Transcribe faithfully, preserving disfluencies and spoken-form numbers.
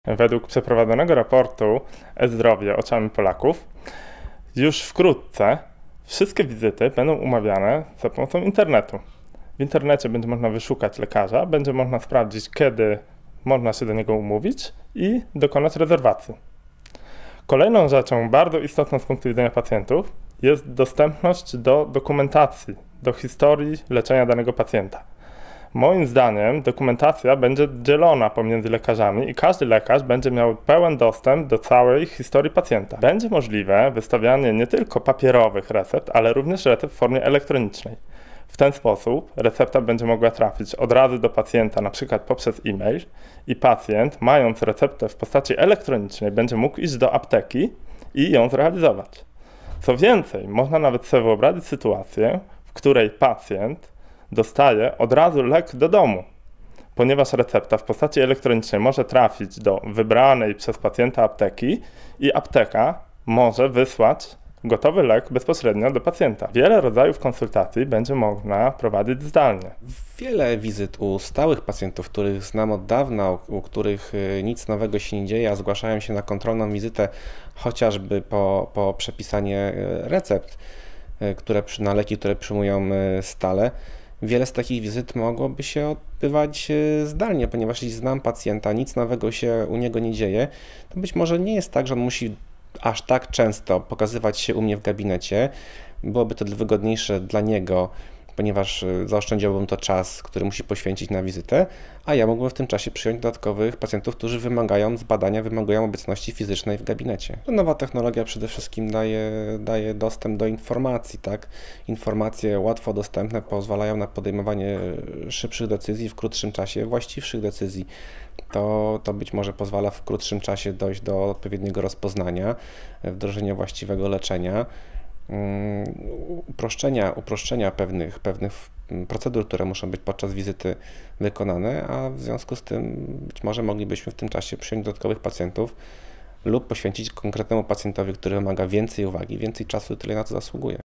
Według przeprowadzonego raportu e-zdrowie oczami Polaków już wkrótce wszystkie wizyty będą umawiane za pomocą internetu. W internecie będzie można wyszukać lekarza, będzie można sprawdzić, kiedy można się do niego umówić i dokonać rezerwacji. Kolejną rzeczą bardzo istotną z punktu widzenia pacjentów jest dostępność do dokumentacji, do historii leczenia danego pacjenta. Moim zdaniem dokumentacja będzie dzielona pomiędzy lekarzami i każdy lekarz będzie miał pełen dostęp do całej historii pacjenta. Będzie możliwe wystawianie nie tylko papierowych recept, ale również recept w formie elektronicznej. W ten sposób recepta będzie mogła trafić od razu do pacjenta, na przykład poprzez e-mail, i pacjent, mając receptę w postaci elektronicznej, będzie mógł iść do apteki i ją zrealizować. Co więcej, można nawet sobie wyobrazić sytuację, w której pacjent dostaje od razu lek do domu, ponieważ recepta w postaci elektronicznej może trafić do wybranej przez pacjenta apteki i apteka może wysłać gotowy lek bezpośrednio do pacjenta. Wiele rodzajów konsultacji będzie można prowadzić zdalnie. Wiele wizyt u stałych pacjentów, których znam od dawna, u, u których nic nowego się nie dzieje, a zgłaszają się na kontrolną wizytę chociażby po, po przepisanie recept, które, na leki, które przyjmują stale. Wiele z takich wizyt mogłoby się odbywać zdalnie, ponieważ jeśli znam pacjenta, nic nowego się u niego nie dzieje, to być może nie jest tak, że on musi aż tak często pokazywać się u mnie w gabinecie. Byłoby to wygodniejsze dla niego, ponieważ zaoszczędziłbym to czas, który musi poświęcić na wizytę, a ja mógłbym w tym czasie przyjąć dodatkowych pacjentów, którzy wymagają zbadania, wymagają obecności fizycznej w gabinecie. Nowa technologia przede wszystkim daje, daje dostęp do informacji, tak? Informacje łatwo dostępne pozwalają na podejmowanie szybszych decyzji w krótszym czasie, właściwszych decyzji. To, to być może pozwala w krótszym czasie dojść do odpowiedniego rozpoznania, wdrożenia właściwego leczenia, uproszczenia, uproszczenia pewnych, pewnych procedur, które muszą być podczas wizyty wykonane, a w związku z tym być może moglibyśmy w tym czasie przyjąć dodatkowych pacjentów lub poświęcić konkretnemu pacjentowi, który wymaga więcej uwagi, więcej czasu i tyle na to zasługuje.